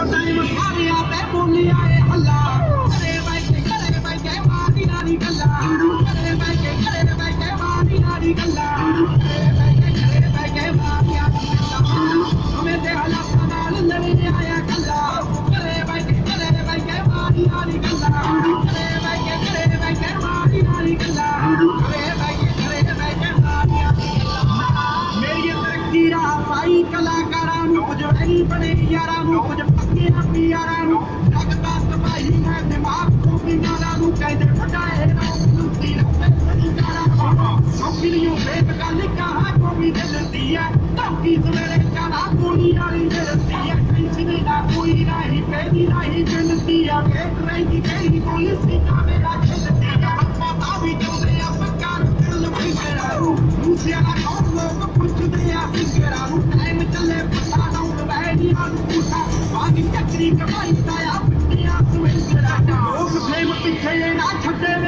time सारे आते बोली आए हल्ला करे बैठे मारी नारी गल्ला करे बैठे मारी नारी गल्ला करे बैठे मारी नारी गल्ला हमें ते हल्ला नाल लड़े आया गल्ला करे बैठे मारी नारी गल्ला करे बैठे मारी नारी गल्ला करे बैठे मारी नारी गल्ला मेरी तरक्की राह पाई कलाकारां नूं कुछ वही बने यारां नूं कुछ पक्के पियारां नूं लगदा तबाही मैं दिमाग को भी नाला नूं कहदे फटाए लूटी रखे सही गाला नौकरियों बेबगल कहा को भी दिलती है धमकी सवेरे काला गोली वाली दिलती है टेंशन ना कोई नहीं पैदी नहीं मिलती है देख रही गई पुलिस का मेरा खेलती है पता भी चलते हैं सरकार दिल में मेरा दूसरे ना कौन लोग पुछते हैं फिकरा टाइम चले पता ना बैठी ना पूछा आगे चक्री कमाई ताया पिटिया सुन लोग प्रेम पीछे ना छड़े